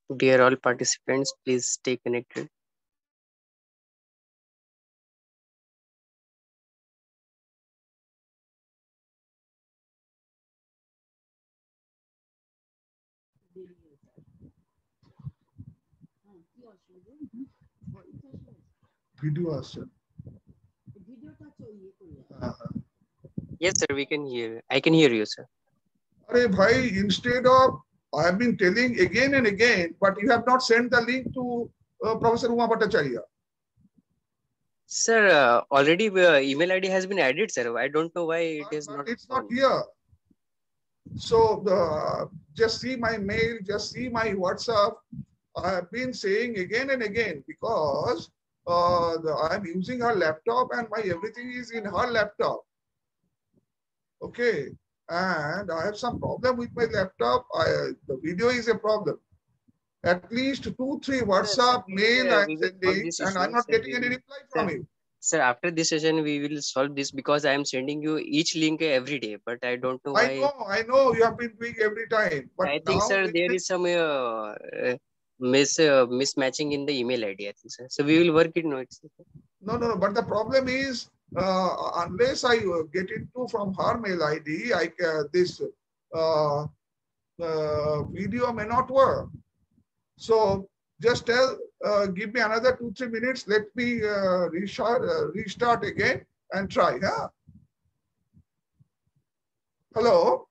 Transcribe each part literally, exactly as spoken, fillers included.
Dear all participants, please stay connected. Video আসছে হ্যাঁ হ্যাঁ Yes, sir, we can hear. I can hear you, sir. আরে ভাই instead of I have been telling again and again but you have not sent the link to uh, Professor Uma Bhattacharya. Sir, uh, already uh, email I D has been added, sir. I don't know why it but, is but not it's not on. here. So uh, just see my mail, just see my WhatsApp. I have been saying again and again because uh, the, I'm using her laptop and my everything is in her laptop. Okay, and I have some problem with my laptop. I, the video is a problem. At least two, three Sir, sir, WhatsApp we will mail uh, I'm we will solve sending, this and issue, I'm not sir. getting We any will, reply sir, from you. sir. After this session, we will solve this because I am sending you each link every day, but I don't know I why. know, I know you have been doing every time, but I think, now sir, it there will. is some uh, uh, mis uh, mismatching in the email I D. I think, sir. So we will work it. No, it's No, no, no. But the problem is, uh, unless I uh, get into from her mail I D, I uh, this uh, uh, video may not work. So just tell, uh, give me another two three minutes. Let me uh, restart uh, restart again and try. Yeah. Hello.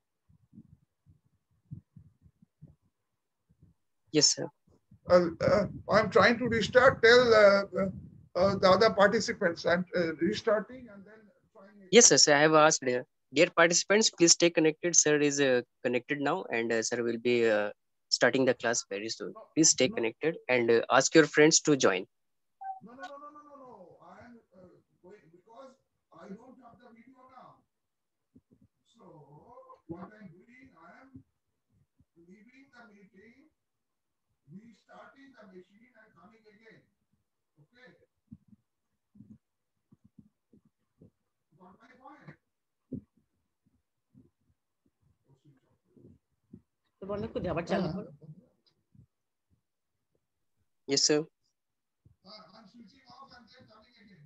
yes, sir. Uh, uh, I'm trying to restart. Tell uh, uh, uh, the other participants I'm uh, restarting and then trying Yes, again. sir, sir. I have asked. Uh, dear participants, please stay connected. Sir is uh, connected now, and uh, sir will be uh, starting the class very soon. No, Please stay no, connected and uh, ask your friends to join. no, no, no, no, no, no, no. I am uh, going because I don't have the video now. So what I'm doing, I am leaving the meeting, restarting the machine and coming again. Okay, got my point? তো বলো কোথায় আবার চালু করো Yes, sir. I'm switching off and then coming again.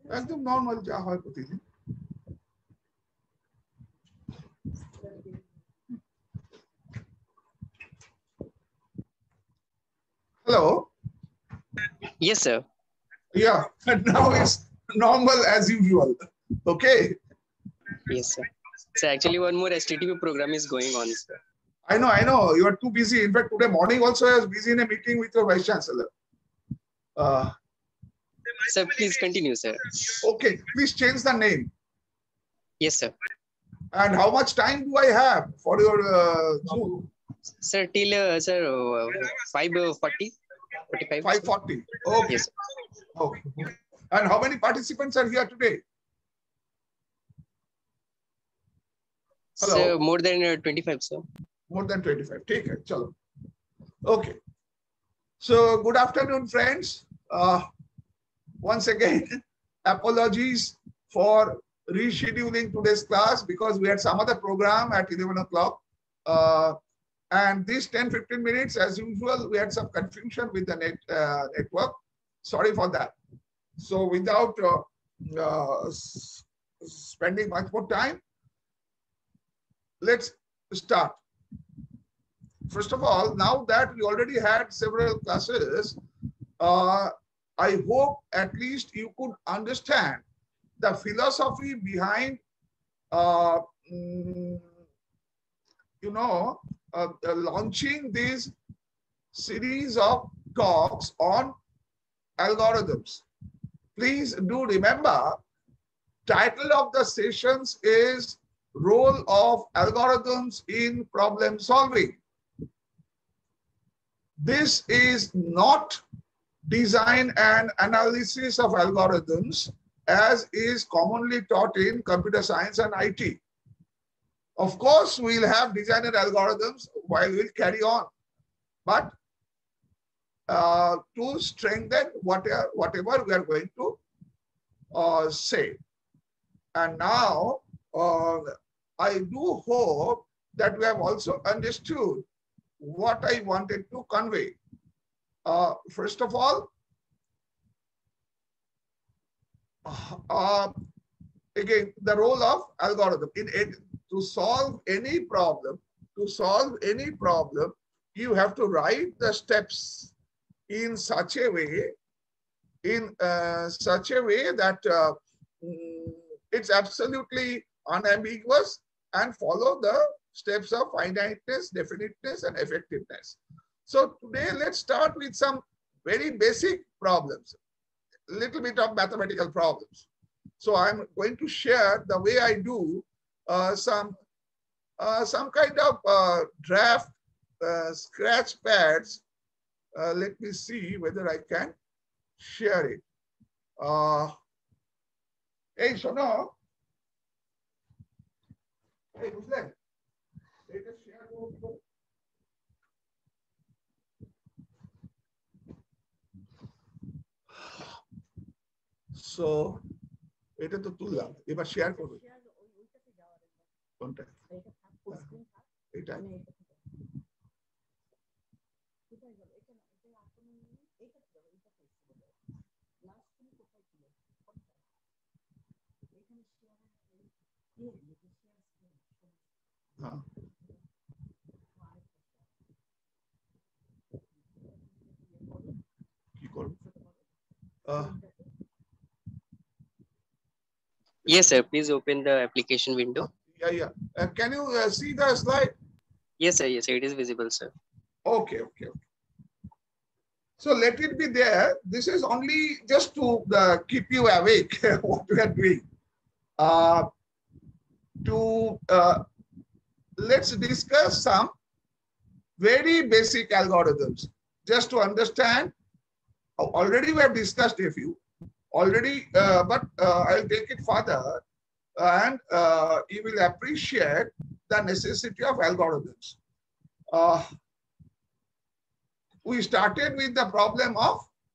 একদম normal যা হয় প্রতিদিন। Hello. Yes, sir. Yeah, and now it's normal as usual. Okay. Yes, sir. So actually, one more S T T P program is going on, sir. I know, I know. You are too busy. In fact, today morning also I was busy in a meeting with your vice chancellor. Uh, Sir, please continue, sir. okay, please change the name. Yes, sir. And how much time do I have for your uh, Zoom? Sir, till uh, sir uh, five forty, forty-five. five forty. Okay. Yes, sir. Okay. And how many participants are here today? Hello? Sir, more than uh, twenty-five, sir. More than twenty-five. Take it. Chalo. Okay. So, good afternoon, friends. Uh, once again, apologies for rescheduling today's class because we had some other program at eleven o'clock. Uh, and these ten fifteen minutes, as usual, we had some confusion with the net, uh, network. Sorry for that. So, without uh, uh, spending much more time, let's start. First of all, now that we already had several classes, uh, I hope at least you could understand the philosophy behind, uh, you know, uh, uh, launching this series of talks on algorithms. Please do remember, title of the sessions is Role of Algorithms in Problem Solving. This is not design and analysis of algorithms as is commonly taught in computer science and I T. Of course, we'll have design and algorithms while we'll carry on, but uh, to strengthen whatever, whatever we are going to uh, say. And now, uh, I do hope that we have also understood what I wanted to convey. Uh, first of all, uh, again, the role of algorithm in it to solve any problem. To solve any problem, you have to write the steps in such a way, in uh, such a way that uh, it's absolutely unambiguous and follow the steps of finiteness, definiteness, and effectiveness. So today, let's start with some very basic problems, a little bit of mathematical problems. So I'm going to share the way I do uh, some, uh, some kind of uh, draft uh, scratch pads. Uh, let me see whether I can share it. Uh, hey, Sono. Hey, who's that? So, এটা তো তুললাম, এবার share করব কোনটা? এটা হ্যাঁ কি করব? Yes, sir. Please open the application window. Yeah, yeah. Uh, can you uh, see the slide? Yes, sir. Yes, sir. It is visible, sir. Okay, okay, okay. So let it be there. This is only just to uh, keep you awake what we are doing. Uh, to uh, let's discuss some very basic algorithms just to understand. Already we have discussed a few. Already, uh, but uh, I'll take it further, and uh, you will appreciate the necessity of algorithms. Uh, we started with the problem of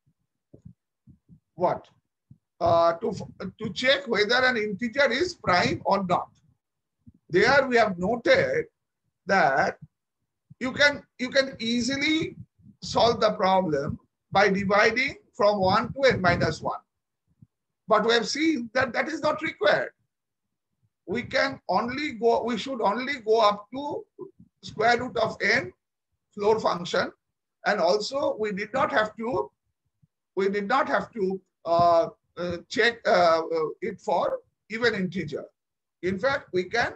what? Uh, to, to check whether an integer is prime or not. There we have noted that you can, you can easily solve the problem by dividing from one to n minus one. But we have seen that that is not required. We can only go, we should only go up to square root of n floor function. And also we did not have to, we did not have to uh, uh, check uh, uh, it for even integer. In fact, we can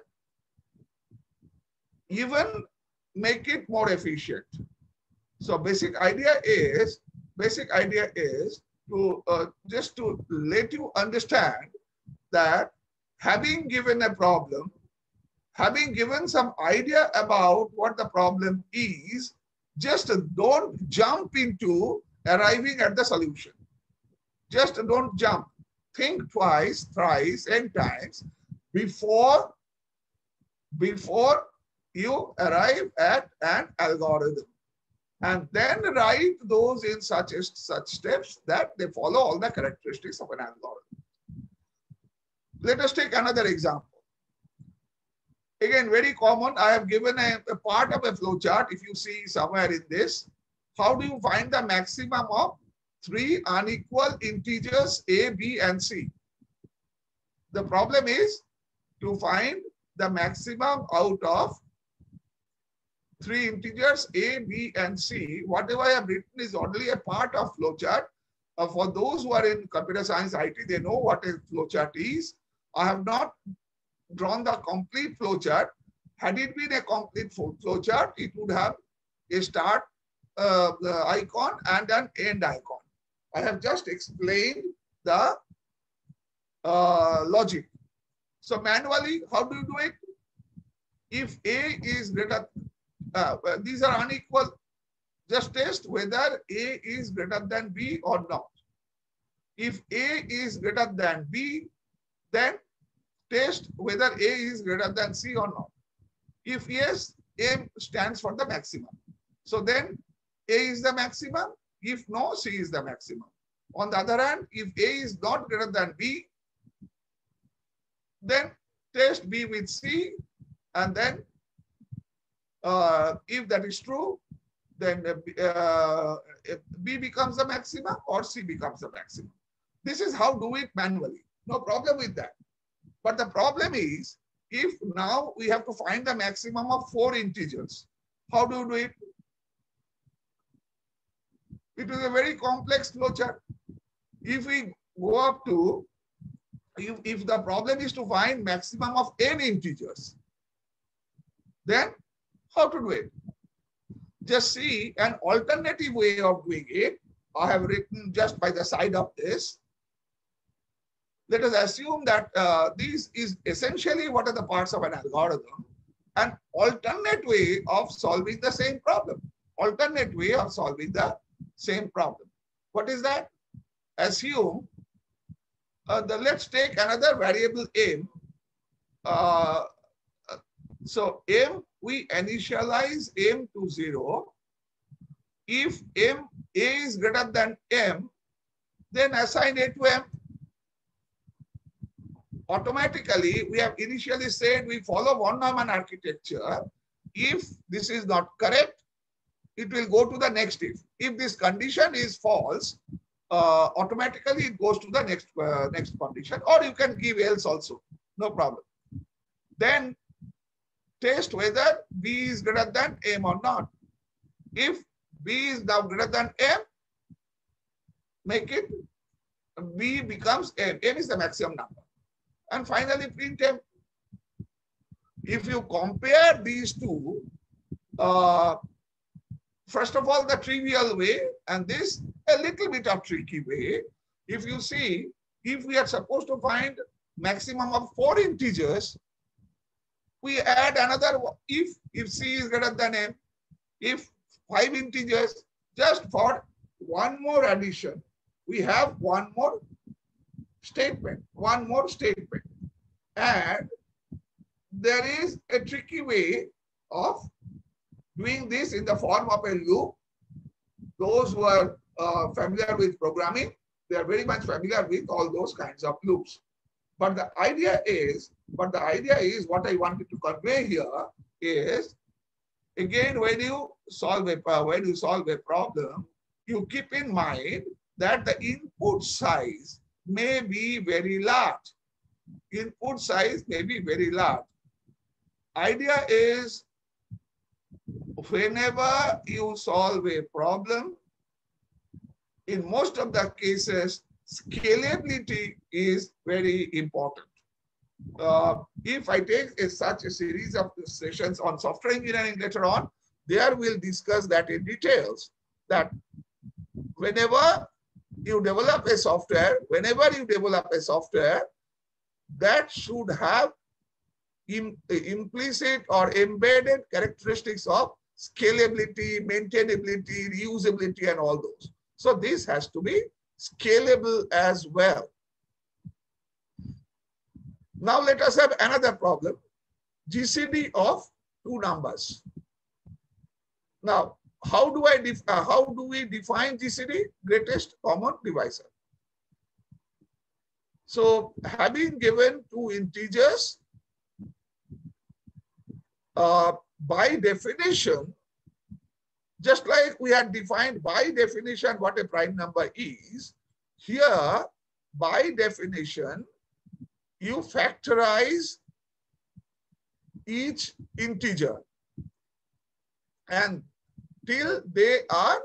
even make it more efficient. So basic idea is, basic idea is to uh, just to let you understand that having given a problem, having given some idea about what the problem is, just don't jump into arriving at the solution. Just don't jump. Think twice, thrice, and times before, before you arrive at an algorithm. And then write those in such, such steps that they follow all the characteristics of an algorithm. Let us take another example. Again, very common. I have given a, a part of a flow chart. If you see somewhere in this, how do you find the maximum of three unequal integers A, B, and C? The problem is to find the maximum out of three integers A, B, and C. Whatever I have written is only a part of flowchart. Uh, for those who are in computer science I T, they know what a flowchart is. I have not drawn the complete flowchart. Had it been a complete flowchart, it would have a start uh, the icon and an end icon. I have just explained the uh, logic. So manually, how do you do it? If A is greater, uh, these are unequal, just test whether A is greater than B or not. If A is greater than B, then test whether A is greater than C or not. If yes, A stands for the maximum. So then A is the maximum. If no, C is the maximum. On the other hand, if A is not greater than B, then test B with C, and then uh, if that is true, then uh, B becomes the maximum or C becomes the maximum. This is how do it manually. No problem with that. But the problem is, if now we have to find the maximum of four integers, how do you do it? It is a very complex flowchart. If we go up to, if, if the problem is to find maximum of n integers, then how to do it? Just see an alternative way of doing it. I have written just by the side of this. Let us assume that uh, this is essentially what are the parts of an algorithm, an alternate way of solving the same problem, alternate way of solving the same problem. What is that? Assume, uh, the, let's take another variable m. Uh, so m, we initialize m to zero. If m, a is greater than m, then assign a to m. Automatically, we have initially said we follow von Neumann architecture. If this is not correct, it will go to the next if. If this condition is false, uh, automatically it goes to the next uh, next condition, or you can give else also, no problem. Then test whether B is greater than M or not. If B is now greater than M, make it B becomes M. M is the maximum number. And finally, print M. If you compare these two, uh, first of all, the trivial way, and this a little bit of tricky way. If you see, if we are supposed to find maximum of four integers, we add another if, if C is greater than M, if five integers, just for one more addition, we have one more statement, one more statement. And there is a tricky way of doing this in the form of a loop. Those who are uh, familiar with programming, they are very much familiar with all those kinds of loops. But the idea is, but the idea is what I wanted to convey here is, again, when you solve a when you solve a problem, you keep in mind that the input size may be very large. Input size may be very large. Idea is, whenever you solve a problem, in most of the cases, scalability is very important. Uh, if I take a, such a series of sessions on software engineering later on, there we'll discuss that in details. That whenever you develop a software, whenever you develop a software, that should have im implicit or embedded characteristics of scalability, maintainability, reusability, and all those. So this has to be scalable as well. Now let us have another problem, G C D of two numbers. Now, how do I def uh, how do we define G C D? Greatest common divisor. So having given two integers, uh, by definition, just like we had defined by definition what a prime number is, here by definition, you factorize each integer and till they are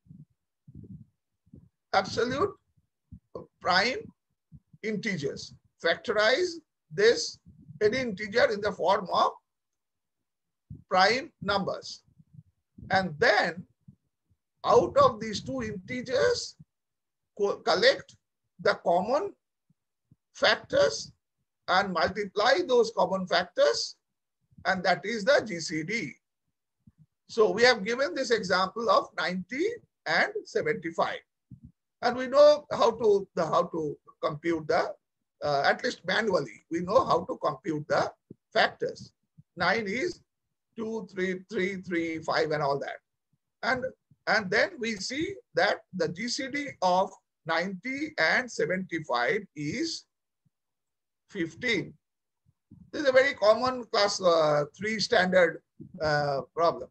absolute prime integers. Factorize this any integer in the form of prime numbers. And then out of these two integers, co collect the common factors and multiply those common factors, and that is the G C D. So we have given this example of ninety and seventy-five, and we know how to the how to compute the uh, at least manually we know how to compute the factors. Nine is two, three, three, three, five, and all that, and and then we see that the G C D of ninety and seventy-five is fifteen. This is a very common class uh, three standard uh, problem.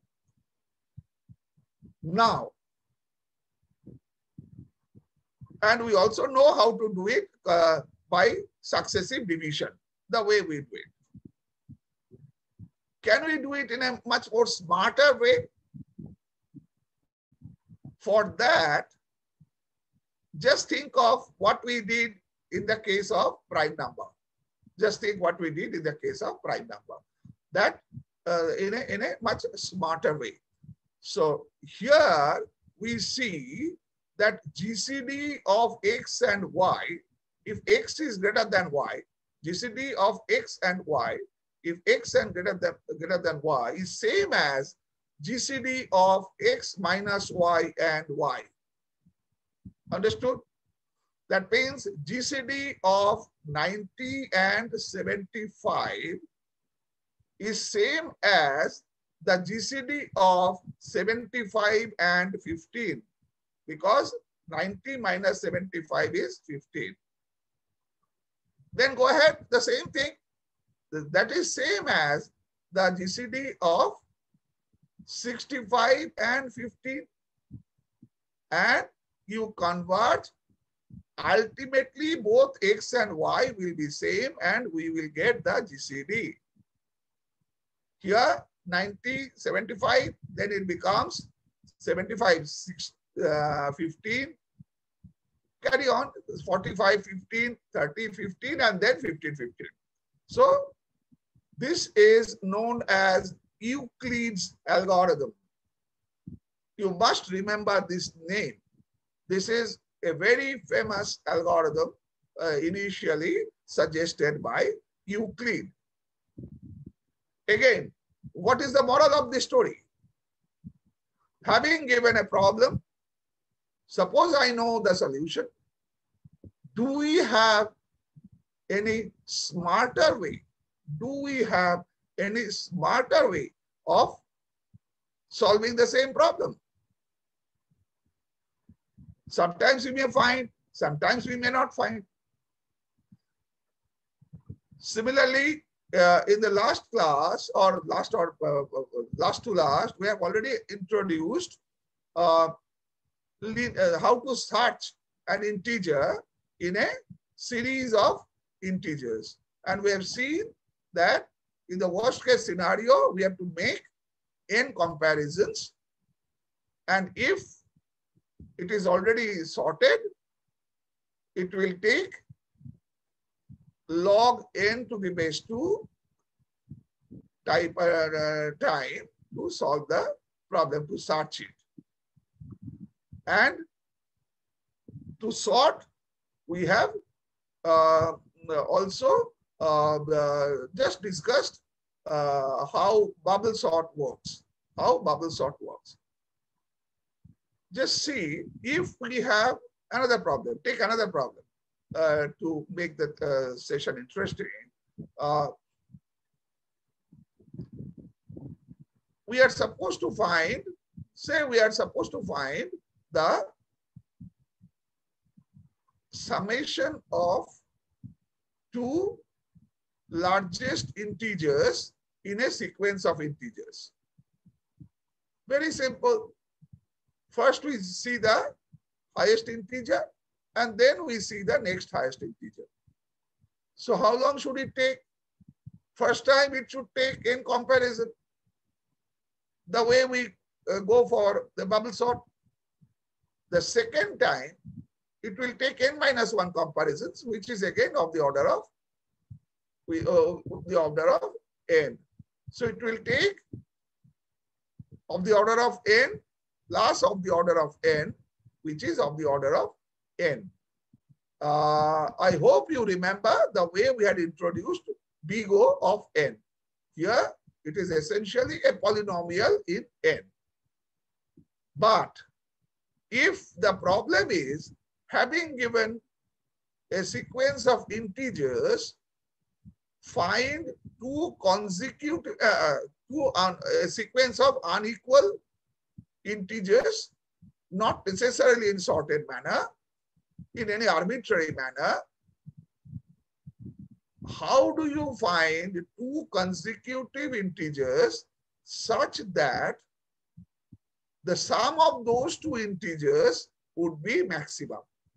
Now, and we also know how to do it uh, by successive division, the way we do it. Can we do it in a much more smarter way? For that, just think of what we did in the case of prime number. Just think what we did in the case of prime number. That uh, in, a, in a much smarter way. So here we see that G C D of X and Y, if X is greater than Y, G C D of X and Y, if X and greater than, greater than Y is same as G C D of X minus Y and Y. Understood? That means G C D of ninety and seventy-five is same as the G C D of seventy-five and fifteen, because ninety minus seventy-five is fifteen. Then go ahead, the same thing. That is same as the G C D of sixty-five and fifteen. And you convert, ultimately both X and Y will be same and we will get the G C D. Here ninety, seventy-five, then it becomes seventy-five, six, uh, fifteen, carry on, forty-five, fifteen, thirty, fifteen, and then fifteen, fifteen. So this is known as Euclid's algorithm. You must remember this name. This is a very famous algorithm uh, initially suggested by Euclid. Again, what is the moral of this story? Having given a problem, suppose I know the solution. Do we have any smarter way? Do we have any smarter way of solving the same problem? Sometimes we may find, sometimes we may not find. Similarly, uh, in the last class or last or uh, last to last, we have already introduced uh, uh, how to search an integer in a series of integers. And we have seen that in the worst case scenario, we have to make n comparisons. And if it is already sorted, it will take log n to the base two type uh, time to solve the problem, to search it. And to sort, we have uh, also uh, uh, just discussed uh, how bubble sort works. How bubble sort works. Just see if we have another problem. Take another problem uh, to make the uh, session interesting. Uh, we are supposed to find, say we are supposed to find the summation of two largest integers in a sequence of integers. Very simple. First we see the highest integer and then we see the next highest integer. So how long should it take? First time it should take n comparison. The way we uh, go for the bubble sort. The second time, it will take n minus one comparisons, which is again of the order of we uh, the order of n. So it will take of the order of n plus of the order of n, which is of the order of n. Uh, I hope you remember the way we had introduced big O of n. Here, it is essentially a polynomial in n. But if the problem is having given a sequence of integers, find two consecutive, uh, two un, a sequence of unequal integers, not necessarily in sorted manner, in any arbitrary manner. How do you find two consecutive integers such that the sum of those two integers would be maximum?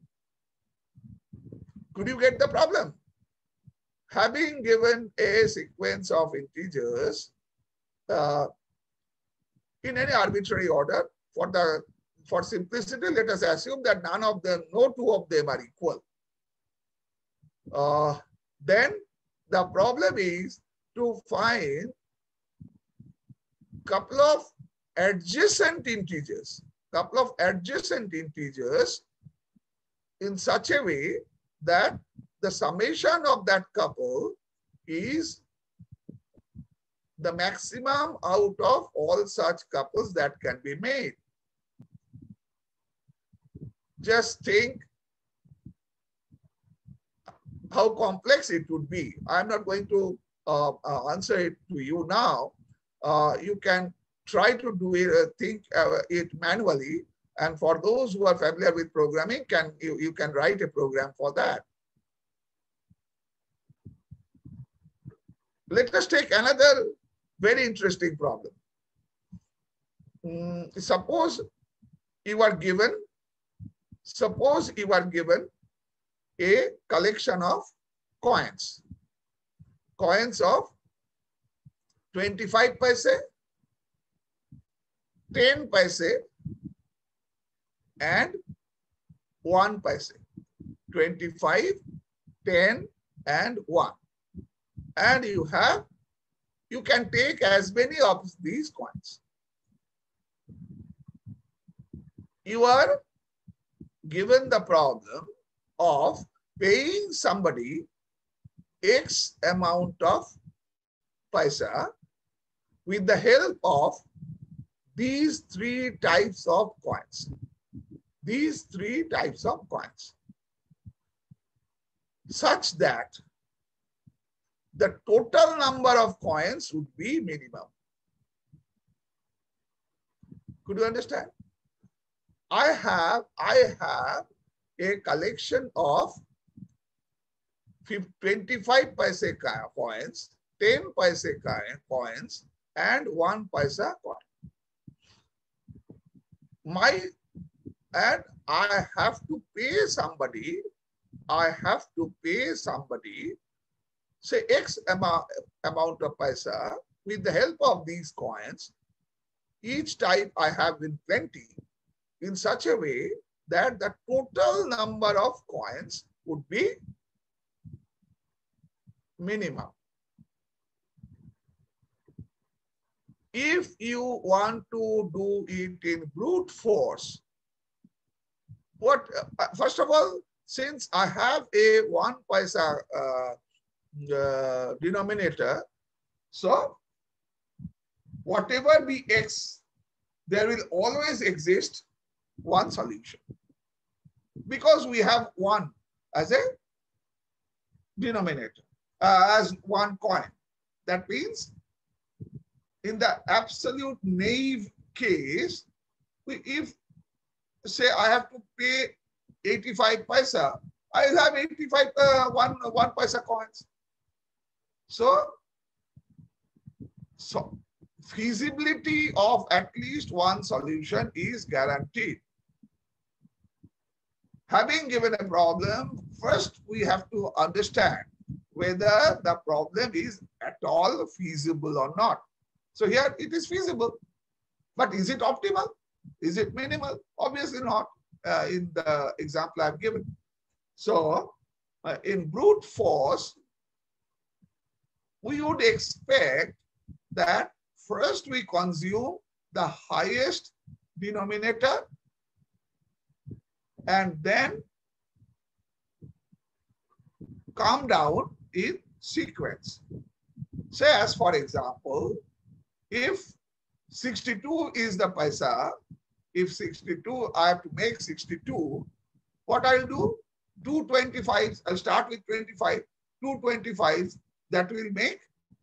Could you get the problem? Having given a sequence of integers uh, in any arbitrary order, for the for simplicity, let us assume that none of them, no two of them are equal. Uh, then the problem is to find couple of adjacent integers, couple of adjacent integers in such a way that the summation of that couple is the maximum out of all such couples that can be made. Just think how complex it would be. I'm not going to uh, uh, answer it to you now. Uh, you can try to do it, uh, think uh, it manually. And for those who are familiar with programming, can you, you can write a program for that. Let us take another very interesting problem. Mm, suppose you are given, suppose you are given a collection of coins, coins of twenty-five paise, ten paise, and one paise. twenty-five, ten, and one. And you have, you can take as many of these coins. You are given the problem of paying somebody X amount of paisa with the help of these three types of coins. These three types of coins. Such that the total number of coins would be minimum. Could you understand? I have, I have a collection of twenty-five paise coins, ten paise coins, and one paisa coin. My, and I have to pay somebody I have to pay somebody, say X amount, amount of paisa with the help of these coins. Each type I have in plenty in such a way that the total number of coins would be minimum. If you want to do it in brute force, what uh, first of all, since I have a one paisa uh, uh, denominator, so whatever be X, there will always exist one solution because we have one as a denominator, uh, as one coin. That means in the absolute naive case, we, if say I have to pay eighty-five paisa, I will have eighty-five uh, one, one paisa coins. So, so feasibility of at least one solution is guaranteed. Having given a problem, first we have to understand whether the problem is at all feasible or not. So here it is feasible, but is it optimal? Is it minimal? Obviously not uh, in the example I've given. So uh, in brute force, we would expect that first we consume the highest denominator and then come down in sequence. Say as for example, if sixty-two is the paisa, if sixty-two, I have to make sixty-two, what I'll do? two twenty-fives, I'll start with twenty-five, two twenty-fives, that will make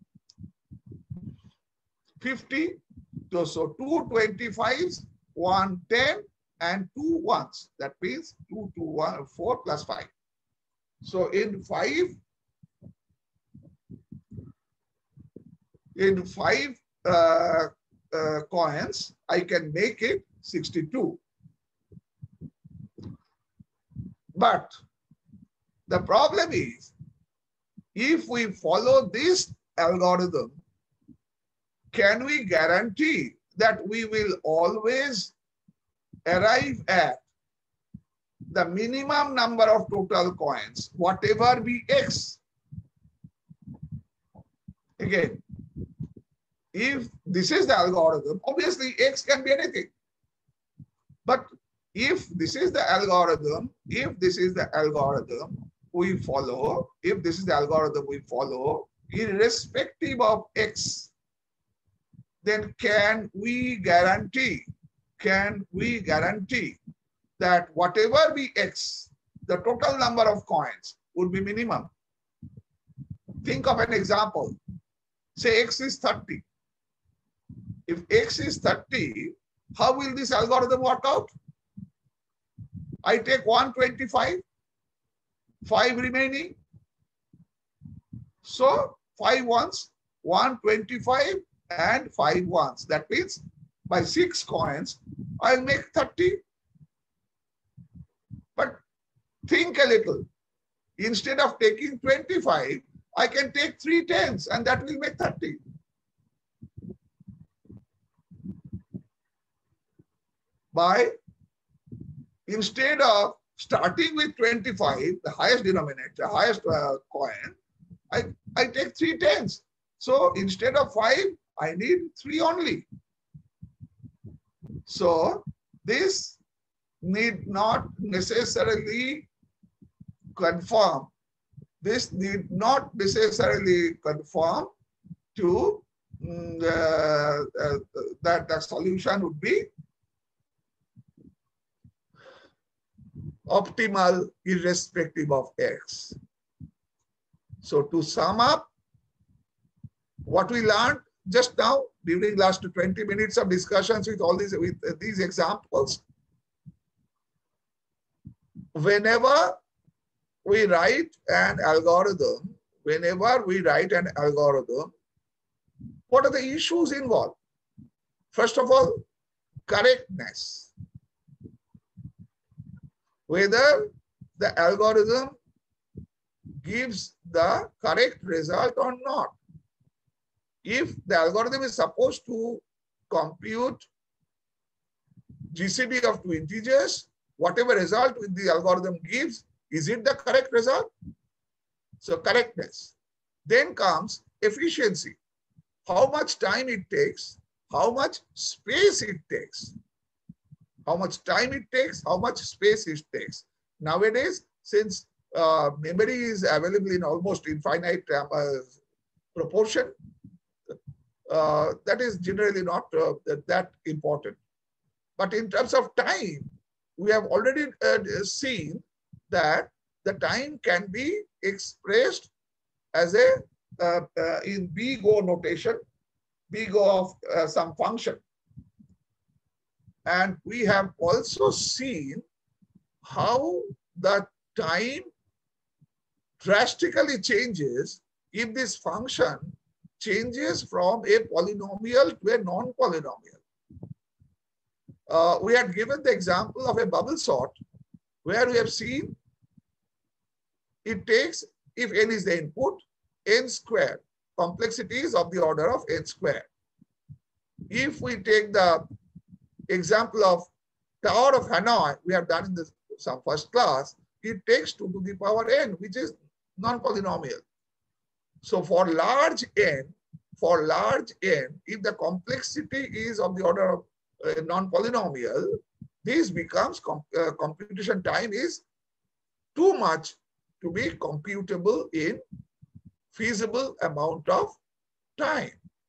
fifty. So two twenty-fives, one ten, and two ones. That means two, two, one, four plus five. So in five, in five uh, uh, coins, I can make it sixty-two. But the problem is, if we follow this algorithm, can we guarantee that we will always arrive at the minimum number of total coins, whatever be X? Again, if this is the algorithm, obviously X can be anything. But if this is the algorithm, if this is the algorithm we follow, if this is the algorithm we follow, irrespective of X, then can we guarantee, can we guarantee that whatever be X, the total number of coins would be minimum? Think of an example. Say X is thirty. If X is thirty, how will this algorithm work out? I take one twenty-five, five remaining. So five ones, one twenty-five and five ones. That means by six coins, I'll make thirty. But think a little. Instead of taking twenty-five, I can take three tens and that will make thirty. By instead of starting with twenty-five, the highest denominator, highest uh, coin, I, I take three tens. So instead of five, I need three only. So this need not necessarily conform. This need not necessarily conform to mm, uh, uh, that the solution would be optimal irrespective of X. So to sum up, what we learned just now during last twenty minutes of discussions with all these, with these examples, whenever we write an algorithm, whenever we write an algorithm, what are the issues involved? First of all, correctness. Whether the algorithm gives the correct result or not. If the algorithm is supposed to compute G C D of two integers, whatever result the algorithm gives, is it the correct result? So correctness. Then comes efficiency. How much time it takes, how much space it takes. How much time it takes, how much space it takes. Nowadays, since uh, memory is available in almost infinite uh, proportion, uh, that is generally not uh, that important. But in terms of time, we have already uh, seen that the time can be expressed as a uh, uh, in B G O notation, B G O of uh, some function. And we have also seen how the time drastically changes if this function changes from a polynomial to a non-polynomial. Uh, we had given the example of a bubble sort where we have seen it takes, if n is the input, n squared. Complexity is of the order of n squared. If we take the example of Tower of Hanoi, we have done in this, some first class, it takes two to the power n, which is non-polynomial. So for large n, for large n, if the complexity is of the order of uh, non-polynomial, this becomes comp uh, computation time is too much to be computable in feasible amount of time.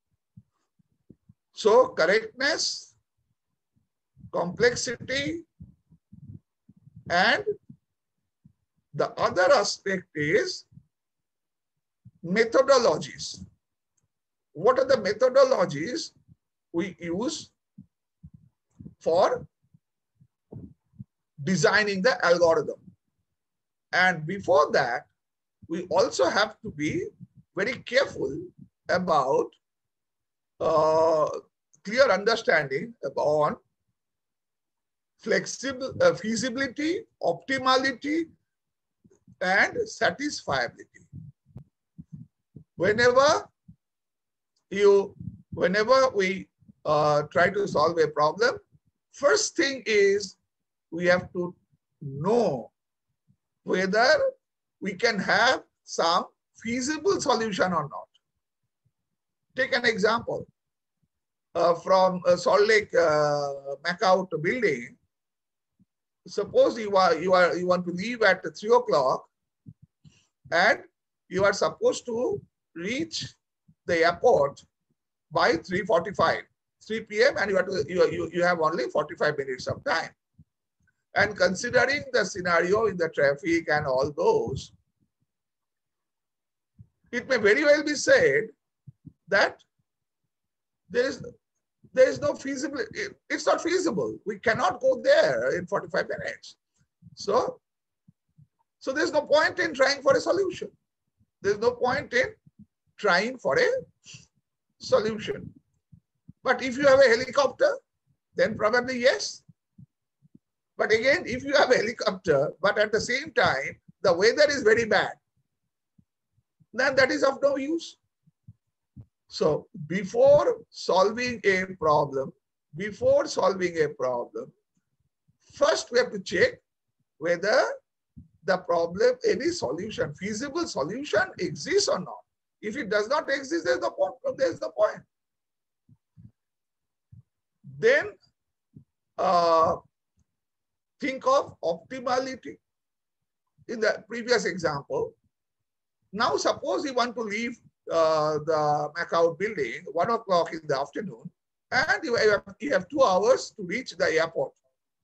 So correctness, complexity, and the other aspect is methodologies. What are the methodologies we use for designing the algorithm? And before that, we also have to be very careful about uh, clear understanding on flexible uh, feasibility, optimality, and satisfiability. Whenever you, whenever we uh, try to solve a problem, first thing is we have to know whether we can have some feasible solution or not. Take an example uh, from uh, Salt Lake uh, Macaut building. Suppose you are you are you want to leave at three o'clock, and you are supposed to reach the airport by three forty-five, three P M and you have to you, you you have only forty-five minutes of time. And considering the scenario in the traffic and all those, it may very well be said that there is there is no feasibility. It's not feasible. We cannot go there in forty-five minutes. So, so there's no point in trying for a solution. There's no point in trying for a solution. But if you have a helicopter, then probably yes. But again, if you have a helicopter, but at the same time, the weather is very bad, then that is of no use. So before solving a problem, before solving a problem, first we have to check whether the problem, any solution, feasible solution exists or not. If it does not exist, there's no point. There's no point. Then uh, think of optimality. In the previous example, now suppose you want to leave uh, the Macaut building one o'clock in the afternoon, and you have, you have two hours to reach the airport.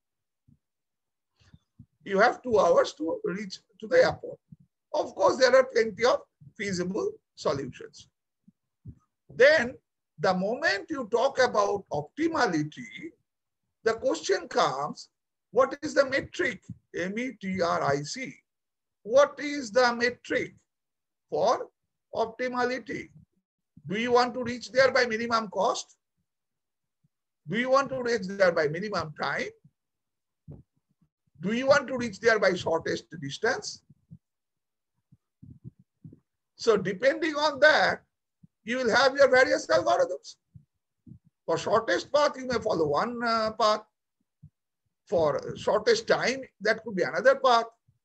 You have two hours to reach to the airport. Of course, there are plenty of feasible solutions. Then, the moment you talk about optimality, the question comes, what is the metric? M E T R I C. What is the metric for optimality? Do you want to reach there by minimum cost? Do you want to reach there by minimum time? Do you want to reach there by shortest distance? So depending on that, you will have your various algorithms. For shortest path, you may follow one uh, path. For shortest time, that could be another path.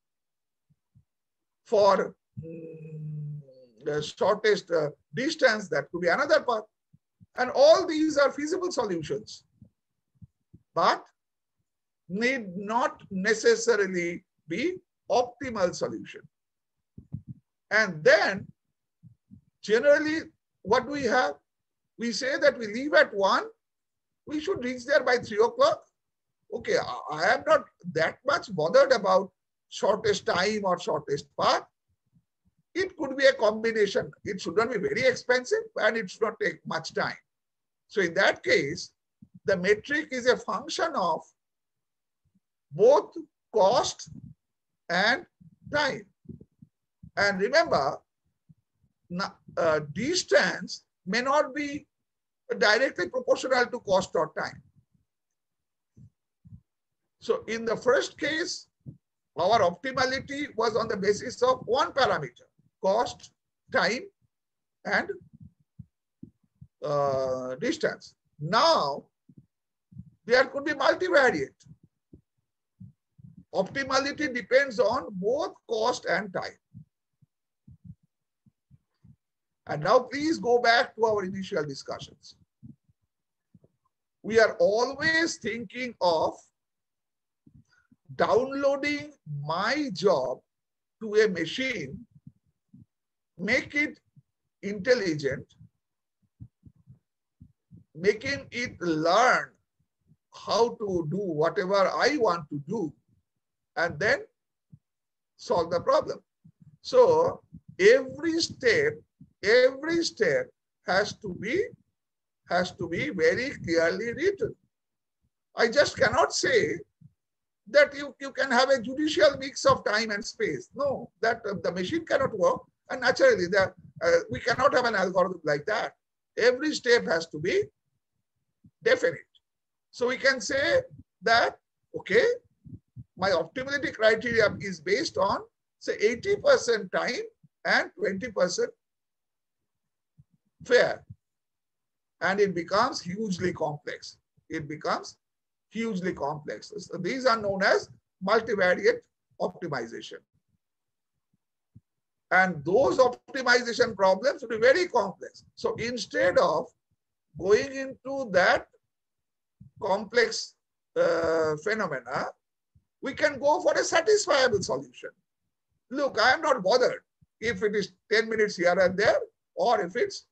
For um, the shortest uh, distance, that could be another path. And all these are feasible solutions, but need not necessarily be optimal solution. And then generally, what do we have? We say that we leave at one, we should reach there by three o'clock. Okay, I am not that much bothered about shortest time or shortest path. It could be a combination. It should not be very expensive and it should not take much time. So in that case, the metric is a function of both cost and time. And remember, uh, distance may not be directly proportional to cost or time. So in the first case, our optimality was on the basis of one parameter, cost, time, and uh, distance. Now, there could be multivariate. Optimality depends on both cost and time. And now please go back to our initial discussions. We are always thinking of downloading my job to a machine, make it intelligent, making it learn how to do whatever I want to do, and then solve the problem. So every step, every step has to be, has to be very clearly written. I just cannot say that you, you can have a judicial mix of time and space. No, that uh, the machine cannot work. And naturally, that uh, we cannot have an algorithm like that. Every step has to be definite. So we can say that, okay, my optimality criteria is based on, say, eighty percent time and twenty percent fair. And it becomes hugely complex. It becomes hugely complex. So these are known as multivariate optimization. And those optimization problems will be very complex. So instead of going into that complex uh, phenomena, we can go for a satisfiable solution. Look, I am not bothered if it is ten minutes here and there, or if it's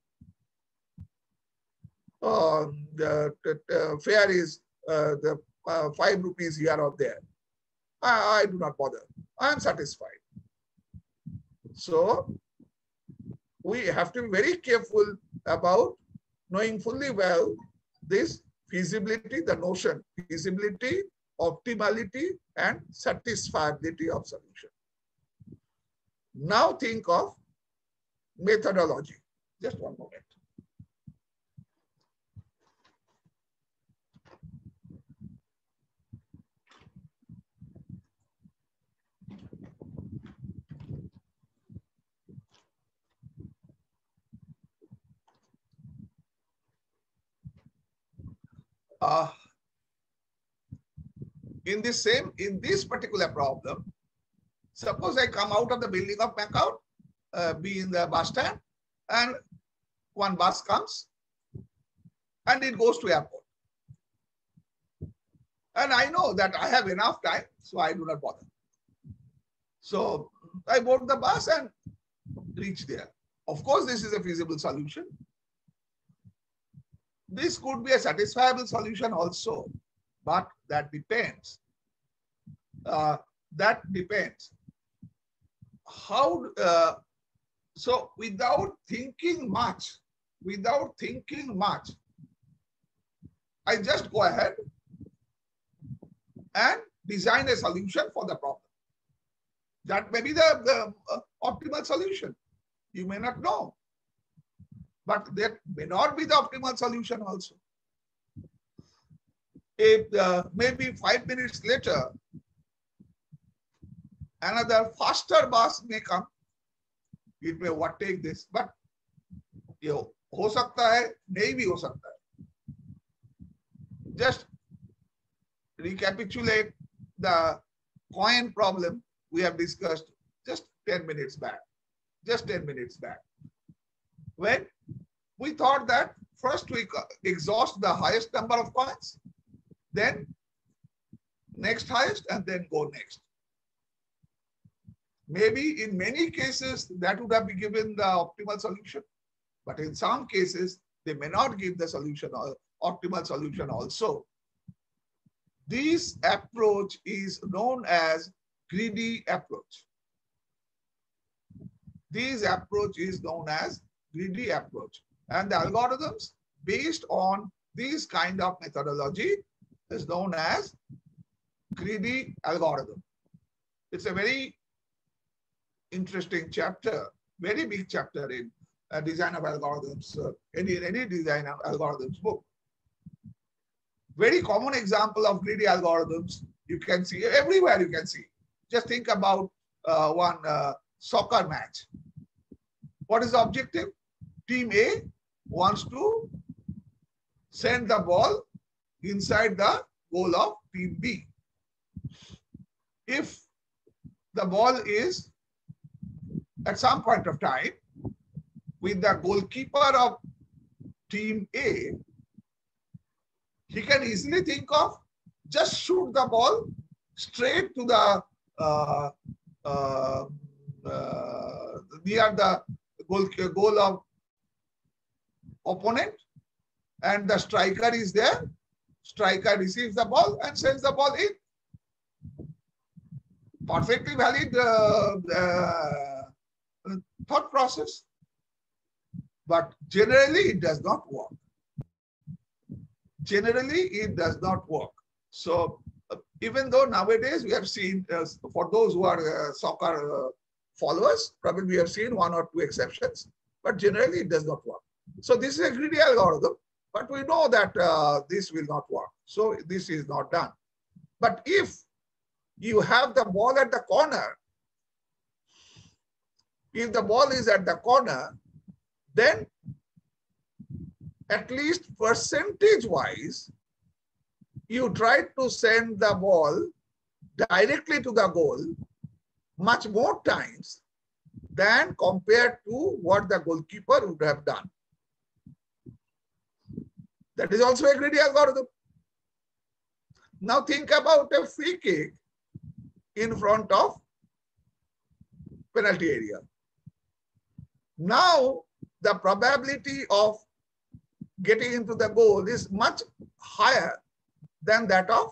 uh, the, the, the fare is uh, the uh, five rupees here or there. I, I do not bother. I am satisfied. So we have to be very careful about knowing fully well this feasibility, the notion, feasibility, optimality, and satisfiability of solution. Now think of methodology. Just one moment. Uh, in this same, in this particular problem, suppose I come out of the building of Macau, uh, be in the bus stand, and one bus comes and it goes to airport. And I know that I have enough time, so I do not bother. So I board the bus and reach there. Of course, this is a feasible solution. This could be a satisfiable solution also, but that depends. Uh, that depends. How, uh, so without thinking much, without thinking much, I just go ahead and design a solution for the problem. That may be the, the uh, optimal solution. You may not know. But that may not be the optimal solution also. If uh, maybe five minutes later, another faster bus may come it may overtake this, but ये हो सकता है, नहीं भी हो सकता है. Just recapitulate the coin problem we have discussed just ten minutes back. Just ten minutes back. When we thought that first we exhaust the highest number of coins, then next highest, and then go next. Maybe in many cases that would have been given the optimal solution, but in some cases they may not give the solution or optimal solution also. This approach is known as greedy approach. This approach is known as greedy approach, and the algorithms based on this kind of methodology is known as greedy algorithm. It's a very interesting chapter, very big chapter in uh, design of algorithms, uh, any, any design of algorithms book. Very common example of greedy algorithms you can see everywhere. You can see. Just think about uh, one uh, soccer match. What is the objective? Team A wants to send the ball inside the goal of team B. If the ball is at some point of time with the goalkeeper of team A, he can easily think of just shoot the ball straight to the uh, uh, uh, near the goal, goal of opponent, and the striker is there. Striker receives the ball and sends the ball in. Perfectly valid uh, uh, thought process, but generally it does not work. Generally, it does not work. So uh, even though nowadays we have seen, uh, for those who are uh, soccer uh, followers, probably we have seen one or two exceptions, but generally it does not work. So this is a greedy algorithm, but we know that uh, this will not work. So this is not done. But if you have the ball at the corner, if the ball is at the corner, then at least percentage-wise, you try to send the ball directly to the goal much more times than compared to what the goalkeeper would have done. That is also a greedy algorithm. Now think about a free kick in front of penalty area. Now the probability of getting into the goal is much higher than that of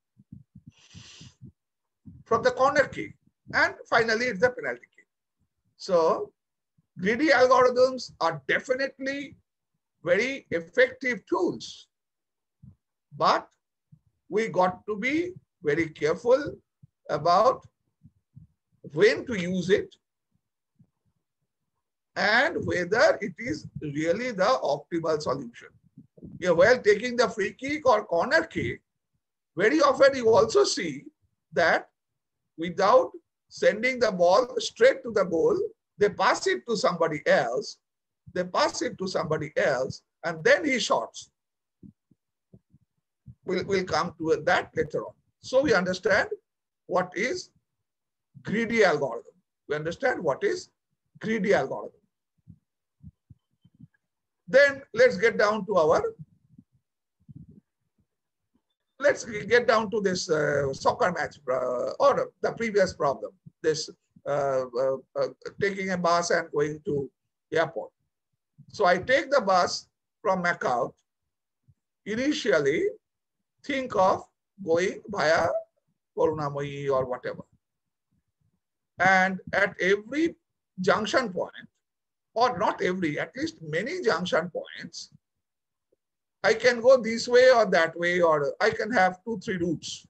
from the corner kick. And finally, it's the penalty kick. So greedy algorithms are definitely very effective tools, but we got to be very careful about when to use it and whether it is really the optimal solution. Yeah, while taking the free kick or corner kick, very often you also see that without sending the ball straight to the goal, they pass it to somebody else, they pass it to somebody else, and then he shots. We'll, we'll come to that later on. So we understand what is greedy algorithm. We understand what is greedy algorithm. Then let's get down to our, let's get down to this uh, soccer match uh, or the previous problem, this uh, uh, uh, taking a bus and going to airport. So I take the bus from Macau. Initially, think of going via Karunamoyi or whatever. And at every junction point, or not every, at least many junction points, I can go this way or that way, or I can have two, three routes.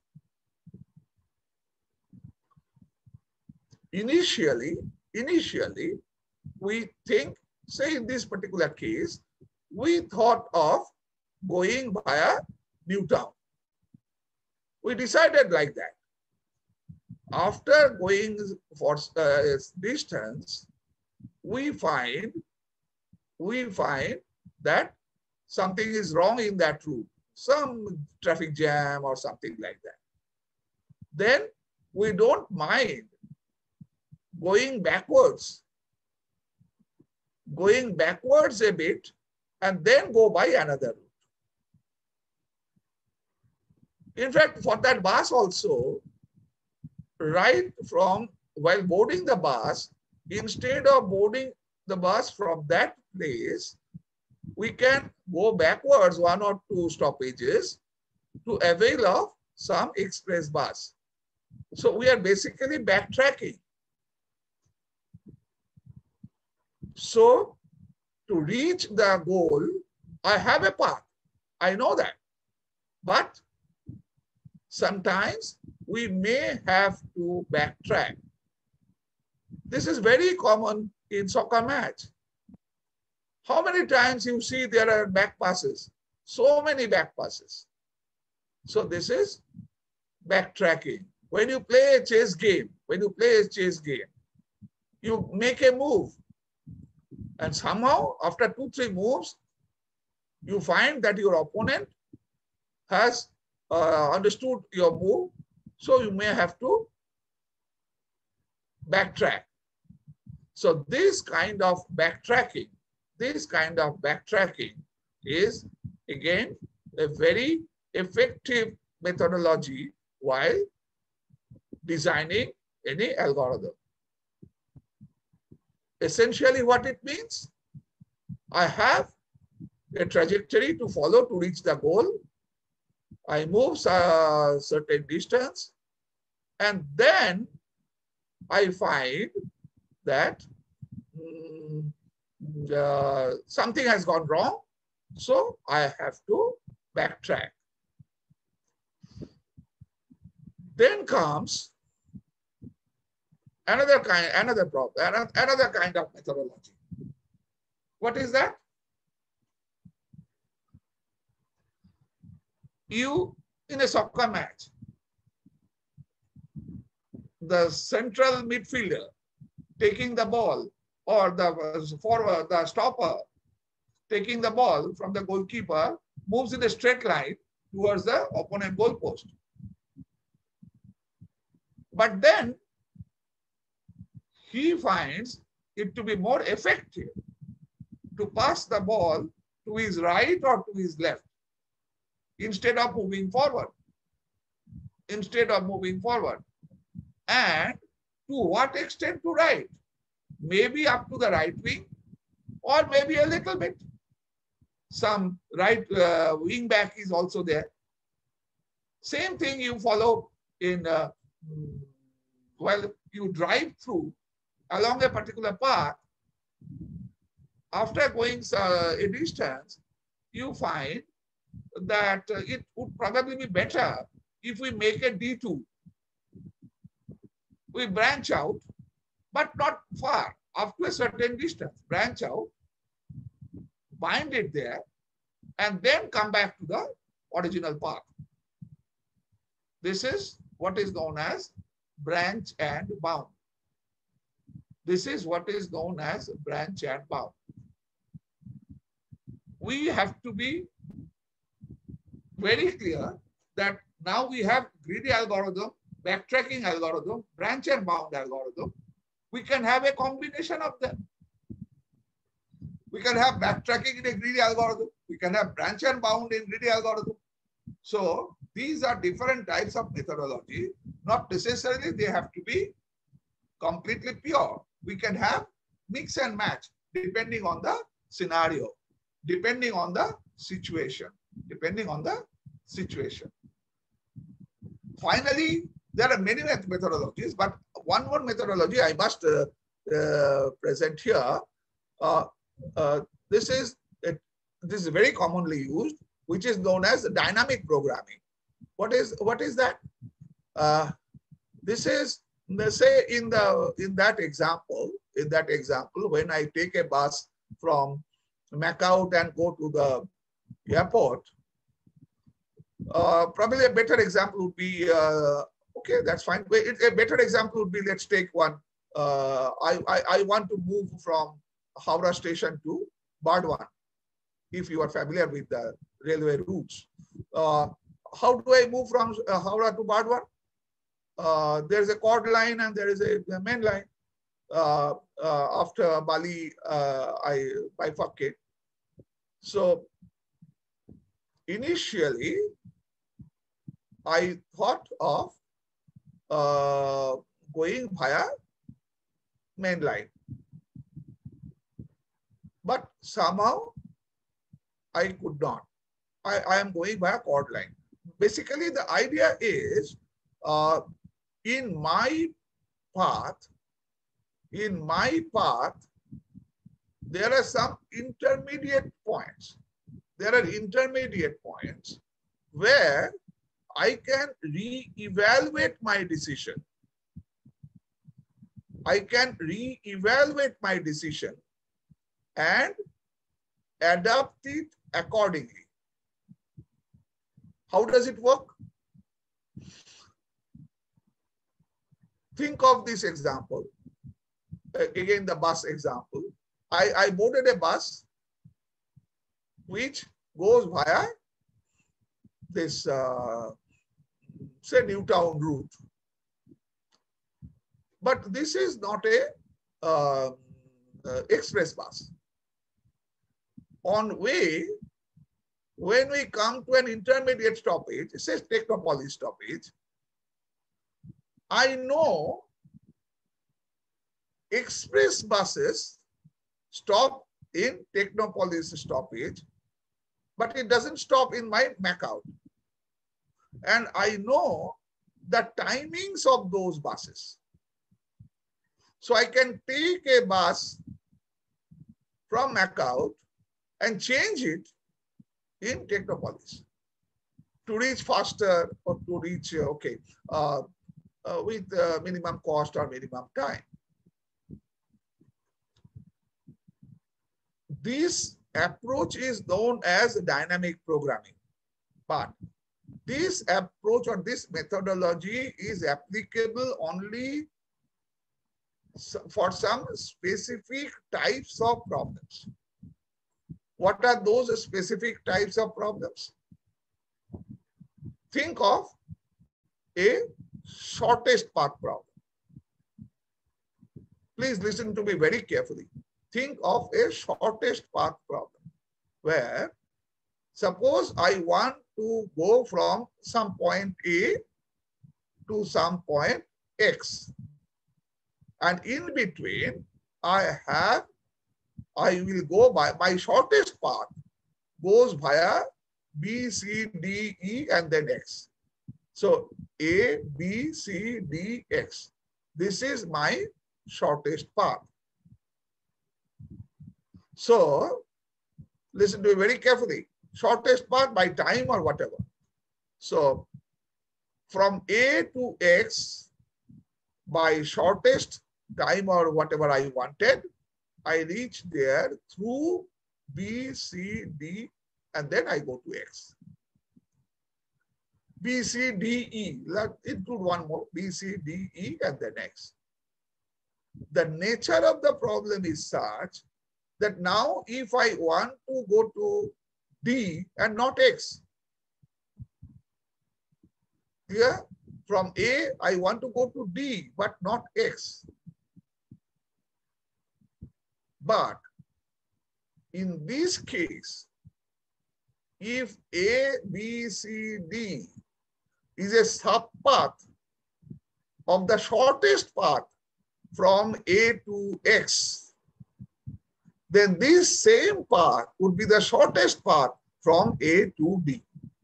Initially, initially, we think, say in this particular case, we thought of going via Newtown. We decided like that. After going for uh, distance, we find, we find that something is wrong in that route, some traffic jam or something like that. Then we don't mind going backwards, going backwards a bit and then go by another route. In fact, for that bus also, right from while boarding the bus, instead of boarding the bus from that place, we can go backwards one or two stoppages to avail of some express bus. So we are basically backtracking. So to reach the goal, I have a path. I know that. But sometimes we may have to backtrack. This is very common in soccer match. How many times you see there are back passes? So many back passes. So this is backtracking. When you play a chess game, when you play a chess game, you make a move. And somehow, after two, three moves, you find that your opponent has uh, understood your move. So you may have to backtrack. So this kind of backtracking, this kind of backtracking is again a very effective methodology while designing any algorithm. Essentially what it means, I have a trajectory to follow to reach the goal. I move a certain distance and then I find that um, uh, something has gone wrong. So I have to backtrack. Then comes another kind, another problem, another kind of methodology. What is that? You, in a soccer match, the central midfielder taking the ball or the forward, the stopper taking the ball from the goalkeeper moves in a straight line towards the opponent goal post. But then he finds it to be more effective to pass the ball to his right or to his left instead of moving forward. Instead of moving forward. And to what extent to right? Maybe up to the right wing or maybe a little bit. Some right uh, wing back is also there. Same thing you follow in, uh, while you drive through along a particular path. After going uh, a distance, you find that uh, it would probably be better if we make a detour. We branch out, but not far, up to a certain distance. Branch out, bind it there, and then come back to the original path. This is what is known as branch and bound. This is what is known as branch and bound. We have to be very clear that now we have greedy algorithm, backtracking algorithm, branch and bound algorithm. We can have a combination of them. We can have backtracking in a greedy algorithm. We can have branch and bound in greedy algorithm. So these are different types of methodology. Not necessarily they have to be completely pure. We can have mix and match depending on the scenario, depending on the situation, depending on the situation. Finally, there are many methodologies, but one more methodology I must uh, uh, present here. Uh, uh, this is it, this is very commonly used, which is known as dynamic programming. What is what is that? Uh, this is, say, in the in that example. In that example, when I take a bus from Macau and go to the airport, uh, probably a better example would be. Uh, Okay, that's fine. A better example would be, let's take one uh, I, I, I want to move from Howrah station to Bardwan, if you are familiar with the railway routes. Uh, how do I move from uh, Howrah to Bardwan? Uh, there's a cord line and there is a, a main line. Uh, uh, after Bali, uh, I bifurcate. So initially, I thought of uh, going via main line, but somehow I could not. I, I am going via cord line. Basically, the idea is uh, in my path, in my path, there are some intermediate points. There are intermediate points where I can re-evaluate my decision. I can re-evaluate my decision and adapt it accordingly. How does it work? Think of this example. Again, the bus example. I, I boarded a bus which goes via this, uh, say, Newtown route. But this is not a uh, uh, express bus. On way, when we come to an intermediate stoppage, it says Technopolis stoppage, I know express buses stop in Technopolis stoppage, but it doesn't stop in my Macau. And I know the timings of those buses. So I can take a bus from Macau and change it in Technopolis to reach faster or to reach, uh, okay, uh, uh, with uh, minimum cost or minimum time. This approach is known as dynamic programming, but this approach or this methodology is applicable only for some specific types of problems. What are those specific types of problems? Think of a shortest path problem. Please listen to me very carefully. Think of a shortest path problem where suppose I want to go from some point A to some point X. And in between, I have, I will go by, my shortest path goes via B, C, D, E, and then X. So A, B, C, D, X. This is my shortest path. So listen to me very carefully. Shortest path by time or whatever. So from A to X by shortest time or whatever I wanted, I reach there through B, C, D, and then I go to X. B, C, D, E. Let's include one more. B, C, D, E, and then X. The nature of the problem is such that now if I want to go to D and not X, here from A, I want to go to D, but not X. But in this case, if A, B, C, D is a subpath of the shortest path from A to X, then this same path would be the shortest path from A to D.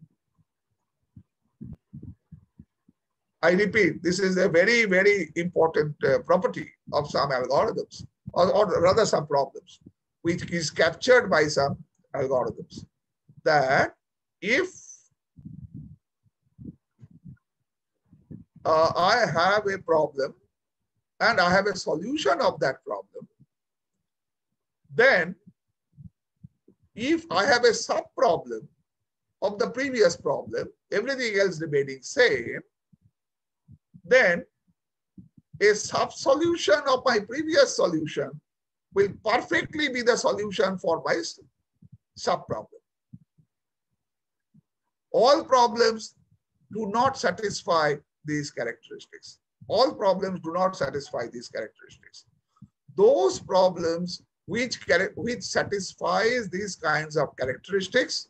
I repeat, this is a very, very important uh, property of some algorithms, or, or rather some problems, which is captured by some algorithms. That if uh, I have a problem and I have a solution of that problem, then if I have a sub-problem of the previous problem, everything else remaining same, then a sub-solution of my previous solution will perfectly be the solution for my sub-problem. All problems do not satisfy these characteristics. All problems do not satisfy these characteristics. Those problems which, which satisfies these kinds of characteristics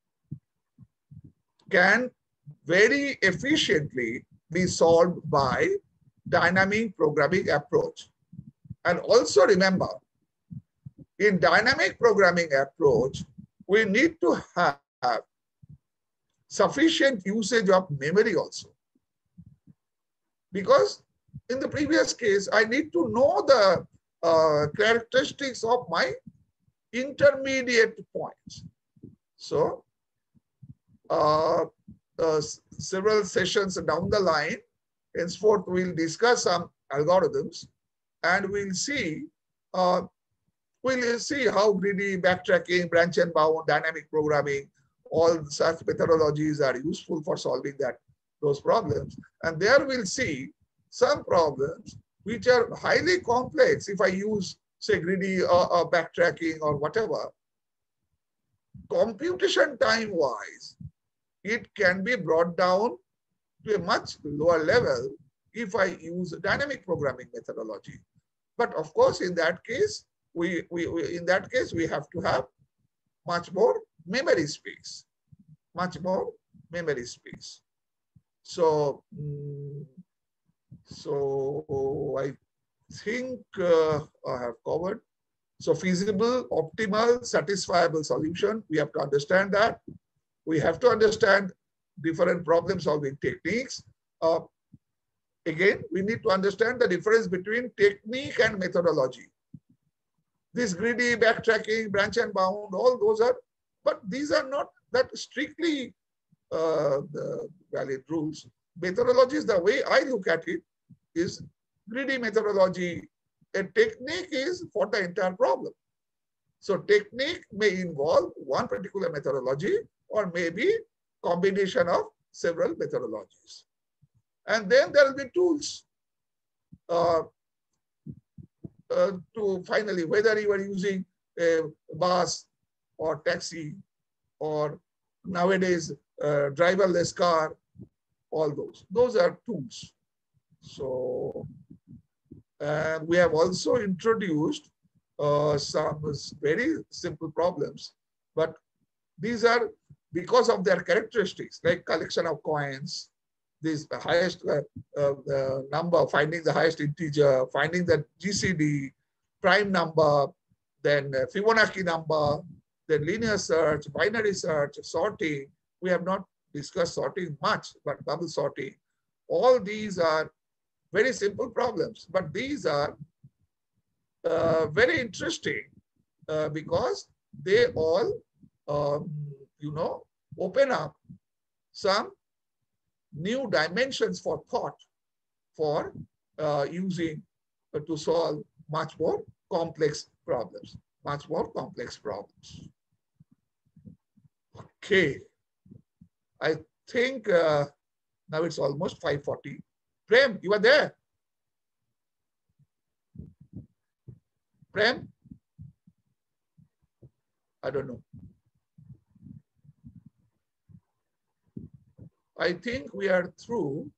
can very efficiently be solved by dynamic programming approach. And also remember, in dynamic programming approach, we need to have sufficient usage of memory also. Because in the previous case, I need to know the uh, characteristics of my intermediate points. So, uh, uh, several sessions down the line, henceforth we'll discuss some algorithms and we'll see uh, we'll see how greedy, backtracking, branch and bound, dynamic programming, all such methodologies are useful for solving that those problems. And there we'll see some problems which are highly complex. If I use, say, greedy or, or backtracking or whatever, computation time-wise, it can be brought down to a much lower level if I use dynamic programming methodology. But of course, in that case, we, we, we in that case we have to have much more memory space, much more memory space. So, um, so I think uh, I have covered. So feasible, optimal, satisfiable solution. We have to understand that. We have to understand different problem solving techniques. Uh, again, we need to understand the difference between technique and methodology. This greedy, backtracking, branch and bound, all those are, but these are not that strictly uh, the valid rules. Methodology is the way I look at it is greedy methodology. A technique is for the entire problem. So technique may involve one particular methodology or maybe combination of several methodologies. And then there will be tools uh, uh, to finally, whether you are using a bus or taxi or nowadays uh, driverless car, all those. Those are tools. So, and we have also introduced uh, some very simple problems, but these are because of their characteristics, like collection of coins, this highest uh, uh, uh, number, finding the highest integer, finding the G C D, prime number, then uh, Fibonacci number, then linear search, binary search, sorting. We have not discussed sorting much, but bubble sorting. All these are very simple problems, but these are uh, very interesting uh, because they all, um, you know, open up some new dimensions for thought for uh, using uh, to solve much more complex problems, much more complex problems. Okay, I think uh, now it's almost five forty. Prem, you are there? Prem? I don't know. I think we are through.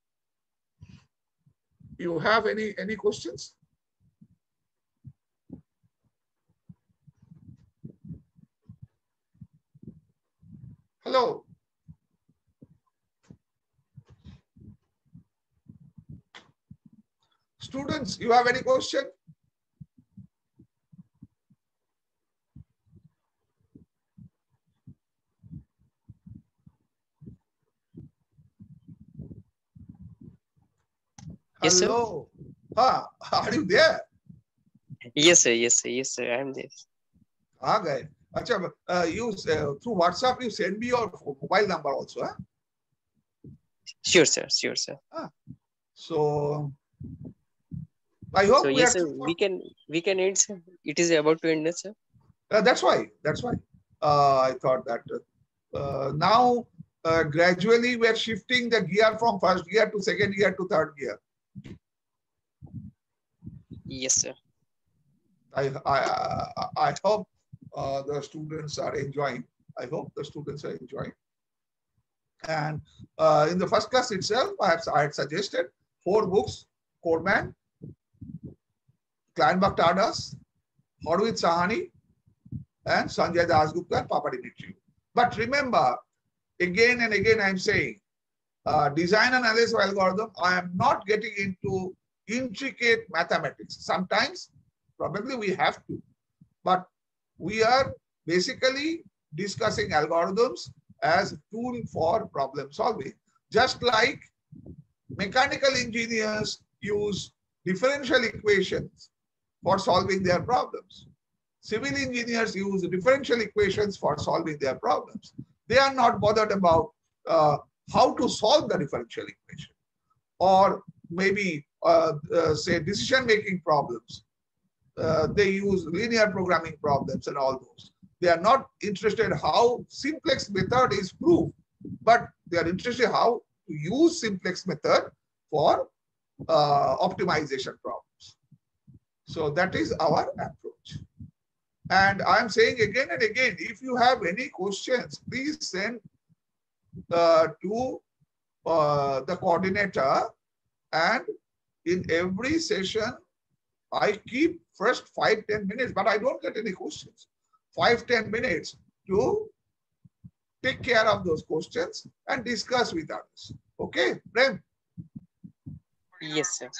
You have any, any questions? Hello. Students, you have any question? Yes, sir. Hello. Ah, are you there? Yes, sir. Yes, sir. Yes, sir. I am there. Okay. Achha, uh, you uh, through WhatsApp you send me your mobile number also, huh? Sure, sir. Sure, sir. Ah. So I hope So we yes, are sir. We can we can end, sir. It is about to end, sir. Uh, that's why. That's why. Uh, I thought that uh, now uh, gradually we are shifting the gear from first gear to second gear to third gear. Yes, sir. I, I, I, I hope uh, the students are enjoying. I hope the students are enjoying. And uh, in the first class itself, I, have, I had suggested four books: Codeman, Klein Bakhtardas, Horowitz Sahani, and Sanjay Dasgupta and Papa Dimitri. But remember, again and again, I'm saying, uh, design analysis of algorithm, I am not getting into intricate mathematics. Sometimes, probably we have to, but we are basically discussing algorithms as a tool for problem solving. Just like mechanical engineers use differential equations for solving their problems. Civil engineers use differential equations for solving their problems. They are not bothered about uh, how to solve the differential equation, or maybe uh, uh, say decision-making problems. Uh, they use linear programming problems and all those. They are not interested how simplex method is proved, but they are interested how to use simplex method for uh, optimization problems. So that is our approach. And I'm saying again and again, if you have any questions, please send uh, to uh, the coordinator. And in every session, I keep first five, ten minutes, but I don't get any questions. Five, ten minutes to take care of those questions and discuss with others. Okay, Prem? Yes, sir.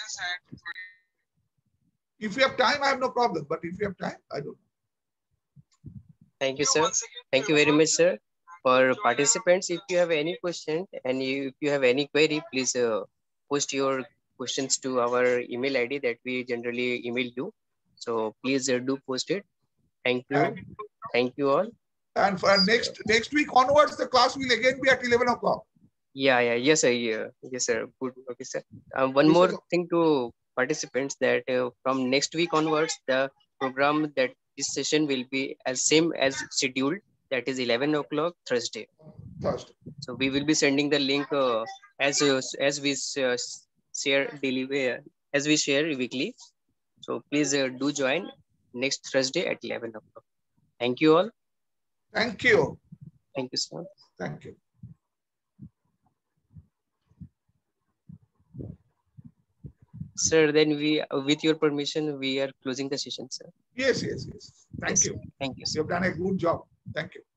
If you have time, I have no problem. But if you have time, I don't. Thank you, sir. Thank you very much, sir. For participants, if you have any question and you, if you have any query, please uh, post your questions to our email I D that we generally email you. So please uh, do post it. Thank you. And, Thank you all. And for next next week onwards, the class will again be at eleven o'clock. Yeah, yeah, yes, sir. Yeah, yes, sir. Good. Okay, sir. Um, one This more is, thing to participants that uh, from next week onwards, the program that this session will be as same as scheduled. That is eleven o'clock Thursday. Thursday. So we will be sending the link uh, as uh, as we uh, share daily uh, as we share weekly. So please uh, do join next Thursday at eleven o'clock. Thank you all. Thank you. Thank you, sir. Thank you. Sir, then we, with your permission, we are closing the session, sir. Yes, yes, yes. Thank Yes, you. sir. Thank you, sir. You have done a good job. Thank you.